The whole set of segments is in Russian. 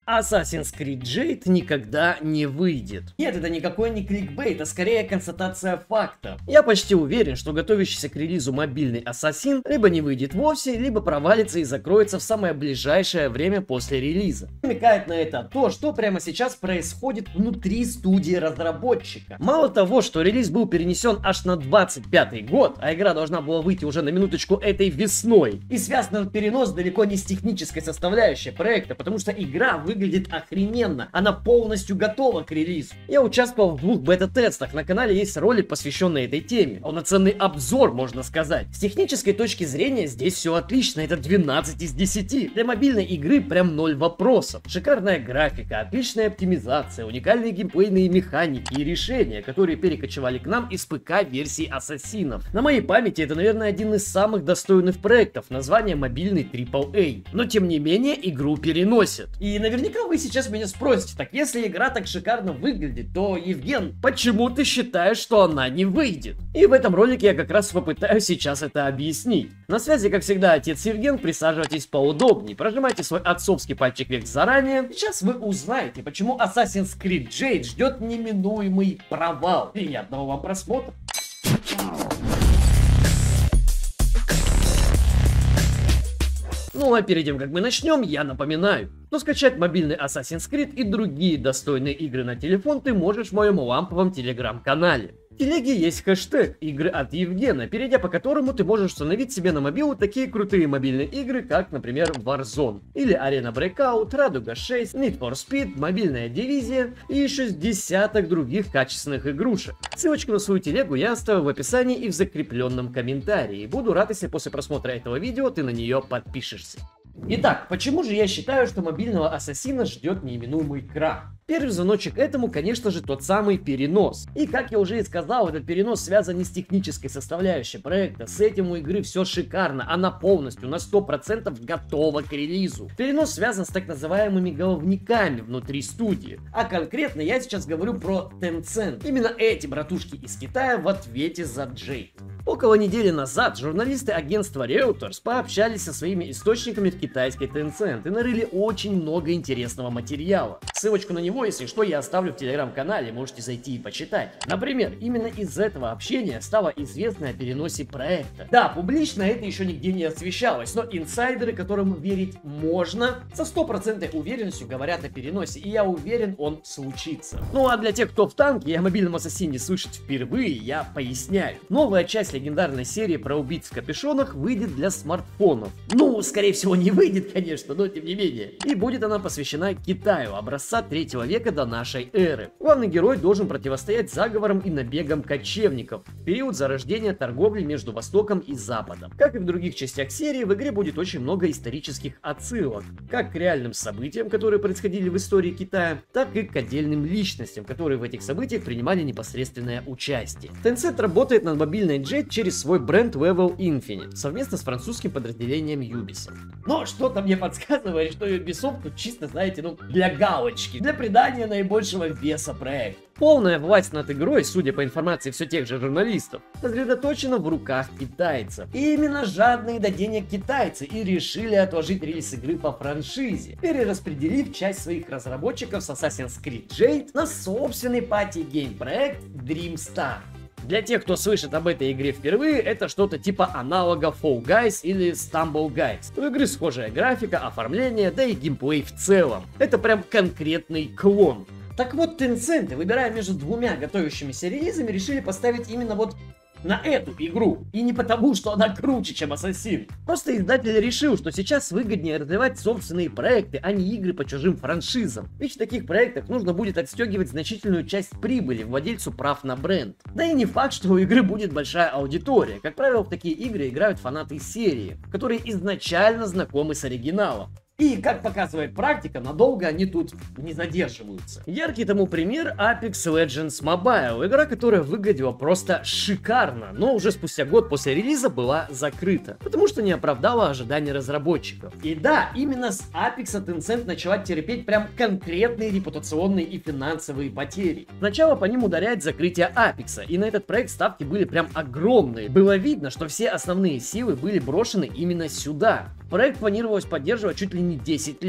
Assassin's Creed Jade никогда не выйдет. Нет, это никакой не кликбейт, а скорее констатация факта. Я почти уверен, что готовящийся к релизу мобильный Ассасин либо не выйдет вовсе, либо провалится и закроется в самое ближайшее время после релиза. Намекает на это то, что прямо сейчас происходит внутри студии разработчика. Мало того, что релиз был перенесен аж на 25 год, а игра должна была выйти уже на минуточку этой весной. И связан этот перенос далеко не с технической составляющей проекта, потому что игра выглядит охрененно. Она полностью готова к релизу. Я участвовал в 2 бета-тестах. На канале есть ролик, посвященный этой теме. Полноценный обзор, можно сказать. С технической точки зрения здесь все отлично. Это 12 из 10. Для мобильной игры прям 0 вопросов. Шикарная графика, отличная оптимизация, уникальные геймплейные механики и решения, которые перекочевали к нам из ПК-версии Ассасинов. На моей памяти это, наверное, один из самых достойных проектов. Название мобильный AAA. Но тем не менее игру переносят. И наверняка вы сейчас меня спросите, так если игра так шикарно выглядит, то, Евген, почему ты считаешь, что она не выйдет? И в этом ролике я как раз попытаюсь сейчас это объяснить. На связи, как всегда, отец Евген, присаживайтесь поудобнее, прожимайте свой отцовский пальчик вверх заранее. Сейчас вы узнаете, почему Assassin's Creed Jade ждет неминуемый провал. Приятного вам просмотра! Ну а перед тем, как мы начнем, я напоминаю, что скачать мобильный Assassin's Creed и другие достойные игры на телефон ты можешь в моем ламповом телеграм-канале. В телеге есть хэштег «Игры от Евгена», перейдя по которому ты можешь установить себе на мобилу такие крутые мобильные игры, как, например, Warzone, или Arena Breakout, Радуга 6, Need for Speed, Мобильная Дивизия и еще с десяток других качественных игрушек. Ссылочку на свою телегу я оставил в описании и в закрепленном комментарии. Буду рад, если после просмотра этого видео ты на нее подпишешься. Итак, почему же я считаю, что мобильного Ассасина ждет неименуемый крах? Первый звоночек этому, конечно же, тот самый перенос. И как я уже и сказал, этот перенос связан не с технической составляющей проекта. С этим у игры все шикарно, она полностью на 100% готова к релизу. Перенос связан с так называемыми головниками внутри студии. А конкретно я сейчас говорю про Tencent. Именно эти братушки из Китая в ответе за Jade. Около недели назад журналисты агентства Reuters пообщались со своими источниками в китайской Tencent и нарыли очень много интересного материала. Ссылочку на него, если что, я оставлю в телеграм-канале, можете зайти и почитать. Например, именно из этого общения стало известно о переносе проекта. Да, публично это еще нигде не освещалось, но инсайдеры, которым верить можно, со 100% уверенностью говорят о переносе, и я уверен, он случится. Ну а для тех, кто в танке и о мобильном Ассасине слышит впервые, я поясняю. Новая часть легендарной серии про убийц в капюшонах выйдет для смартфонов. Ну, скорее всего, не выйдет, конечно, но тем не менее. И будет она посвящена Китаю, образца 3 века до нашей эры. Главный герой должен противостоять заговорам и набегам кочевников в период зарождения торговли между Востоком и Западом. Как и в других частях серии, в игре будет очень много исторических отсылок, как к реальным событиям, которые происходили в истории Китая, так и к отдельным личностям, которые в этих событиях принимали непосредственное участие. Tencent работает над мобильной Jade через свой бренд Level Infinite, совместно с французским подразделением Ubisoft. Но что-то мне подсказывает, что Ubisoft тут чисто, знаете, ну, для галочки, для придания наибольшего веса проекта. Полная власть над игрой, судя по информации все тех же журналистов, сосредоточена в руках китайцев. И именно жадные до денег китайцы и решили отложить релиз игры по франшизе, перераспределив часть своих разработчиков с Assassin's Creed Jade на собственный пати-гейм проект Dreamstar. Для тех, кто слышит об этой игре впервые, это что-то типа аналога Fall Guys или Stumble Guys. У игры схожая графика, оформление, да и геймплей в целом. Это прям конкретный клон. Так вот, Tencent, выбирая между 2 готовящимися релизами, решили поставить именно вот на эту игру. И не потому, что она круче, чем Ассасин. Просто издатель решил, что сейчас выгоднее развивать собственные проекты, а не игры по чужим франшизам. Ведь в таких проектах нужно будет отстегивать значительную часть прибыли владельцу прав на бренд. Да и не факт, что у игры будет большая аудитория. Как правило, в такие игры играют фанаты серии, которые изначально знакомы с оригиналом. И, как показывает практика, надолго они тут не задерживаются. Яркий тому пример Apex Legends Mobile, игра, которая выглядела просто шикарно, но уже спустя год после релиза была закрыта, потому что не оправдала ожиданий разработчиков. И да, именно с Apex Tencent начала терпеть прям конкретные репутационные и финансовые потери. Сначала по ним ударяет закрытие Apex, и на этот проект ставки были прям огромные. Было видно, что все основные силы были брошены именно сюда. Проект планировалось поддерживать чуть ли не 10 лет.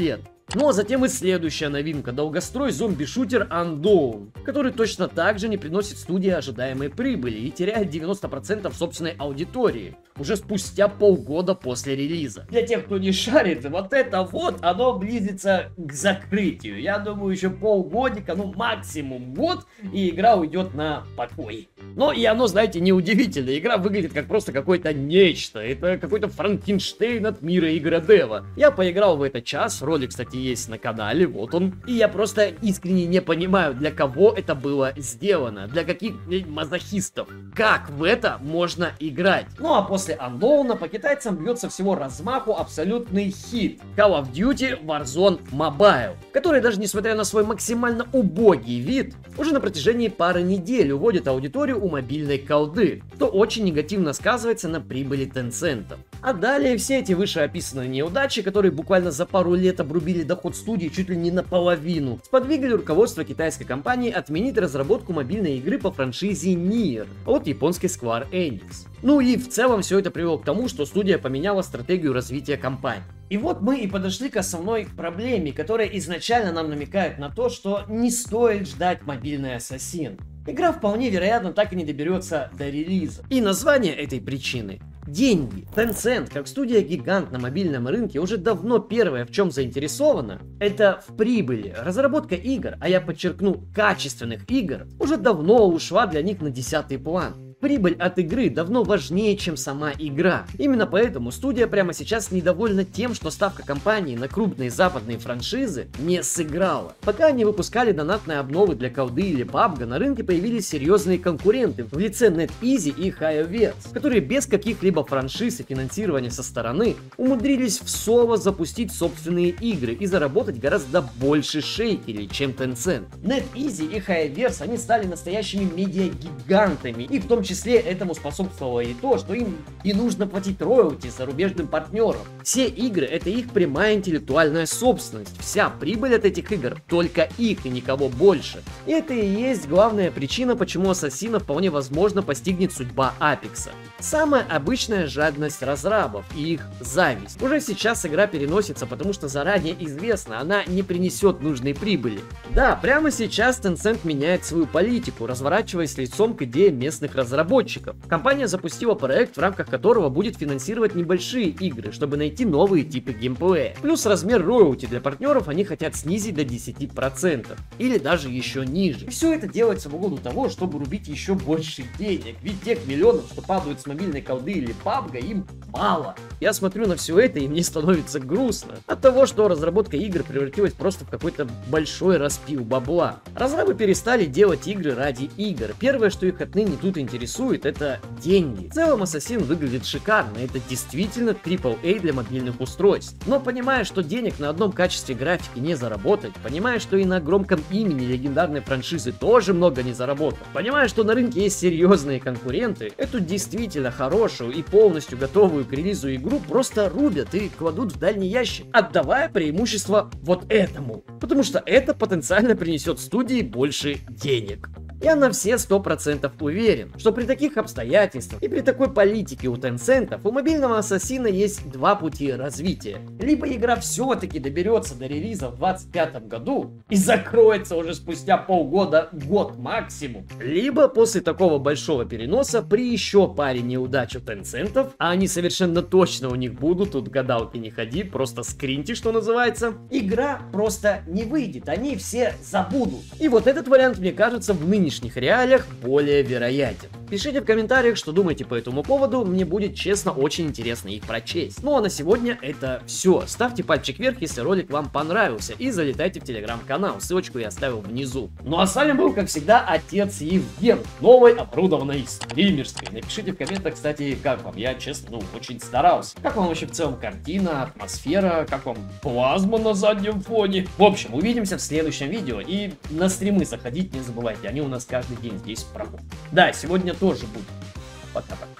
Ну а затем и следующая новинка — долгострой зомби-шутер Unknown, который точно так же не приносит студии ожидаемой прибыли и теряет 90% собственной аудитории уже спустя полгода после релиза. Для тех, кто не шарит, вот это вот, оно близится к закрытию. Я думаю, еще полгодика, ну максимум год, и игра уйдет на покой. Но и оно, знаете, неудивительно. Игра выглядит как просто какое-то нечто. Это какой-то Франкенштейн от мира игродева. Я поиграл в это час, ролик, кстати, есть на канале, вот он. И я просто искренне не понимаю, для кого это было сделано. Для каких мазохистов. Как в это можно играть? Ну а после Unknown по китайцам бьет со всего размаху абсолютный хит Call of Duty Warzone Mobile, который даже несмотря на свой максимально убогий вид, уже на протяжении пары недель уводит аудиторию у мобильной колды, что очень негативно сказывается на прибыли Tencent. А далее все эти вышеописанные неудачи, которые буквально за пару лет обрубили доход студии чуть ли не наполовину, сподвигли руководство китайской компании отменить разработку мобильной игры по франшизе Nier от японской Square Enix. Ну и в целом все это привело к тому, что студия поменяла стратегию развития компании. И вот мы и подошли к основной проблеме, которая изначально нам намекает на то, что не стоит ждать мобильный Ассасин. Игра вполне вероятно так и не доберется до релиза. И название этой причины — деньги. Tencent, как студия-гигант на мобильном рынке, уже давно первое, в чем заинтересована, это в прибыли. Разработка игр, а я подчеркну, качественных игр, уже давно ушла для них на 10-й план. Прибыль от игры давно важнее, чем сама игра. Именно поэтому студия прямо сейчас недовольна тем, что ставка компании на крупные западные франшизы не сыграла. Пока они выпускали донатные обновы для колды или PUBG, на рынке появились серьезные конкуренты в лице NetEasy и HiOverse, которые без каких-либо франшиз и финансирования со стороны умудрились в соло запустить собственные игры и заработать гораздо больше шейкелей, чем Tencent. NetEasy и HiOverse, они стали настоящими медиагигантами, и в том числе этому способствовало и то, что им не нужно платить роялти зарубежным партнерам. Все игры — это их прямая интеллектуальная собственность. Вся прибыль от этих игр только их и никого больше. И это и есть главная причина, почему Ассасина вполне возможно постигнет судьба Апекса. Самая обычная жадность разрабов и их зависть. Уже сейчас игра переносится, потому что заранее известно, она не принесет нужной прибыли. Да, прямо сейчас Tencent меняет свою политику, разворачиваясь лицом к идее местных разработчиков. Компания запустила проект, в рамках которого будет финансировать небольшие игры, чтобы найти новые типы геймплея. Плюс размер роялти для партнеров они хотят снизить до 10%. Или даже еще ниже. И все это делается в угоду того, чтобы рубить еще больше денег. Ведь тех миллионов, что падают с мобильной колды или PUBG, им мало. Я смотрю на все это, и мне становится грустно от того, что разработка игр превратилась просто в какой-то большой распил бабла. Разрабы перестали делать игры ради игр. Первое, что их отныне тут интересует, это деньги. В целом Ассасин выглядит шикарно, это действительно AAA для мобильных устройств. Но понимая, что денег на одном качестве графики не заработать, понимая, что и на громком имени легендарной франшизы тоже много не заработать, понимая, что на рынке есть серьезные конкуренты, эту действительно хорошую и полностью готовую к релизу игру просто рубят и кладут в дальний ящик, отдавая преимущество вот этому. Потому что это потенциально принесет студии больше денег. Я на все 100% уверен, что при таких обстоятельствах и при такой политике у Tencent у мобильного Ассасина есть два пути развития. Либо игра все-таки доберется до релиза в 2025 году и закроется уже спустя полгода, год максимум. Либо после такого большого переноса при еще паре неудач у Tencent, а они совершенно точно у них будут, тут гадалки не ходи, просто скриньте, что называется, игра просто не выйдет, они все забудут. И вот этот вариант, мне кажется, в нынешних реалиях более вероятен. Пишите в комментариях, что думаете по этому поводу, мне будет, честно, очень интересно их прочесть. Ну а на сегодня это все. Ставьте пальчик вверх, если ролик вам понравился, и залетайте в телеграм-канал, ссылочку я оставил внизу. Ну а с вами был, как всегда, отец Евген, новой оборудованной стримерской. Напишите в комментах, кстати, как вам, я, честно, очень старался. Как вам вообще в целом картина, атмосфера, как вам плазма на заднем фоне. В общем, увидимся в следующем видео, и на стримы заходить не забывайте, они у нас каждый день здесь проходят. Да, сегодня тоже будет. Пока-пока.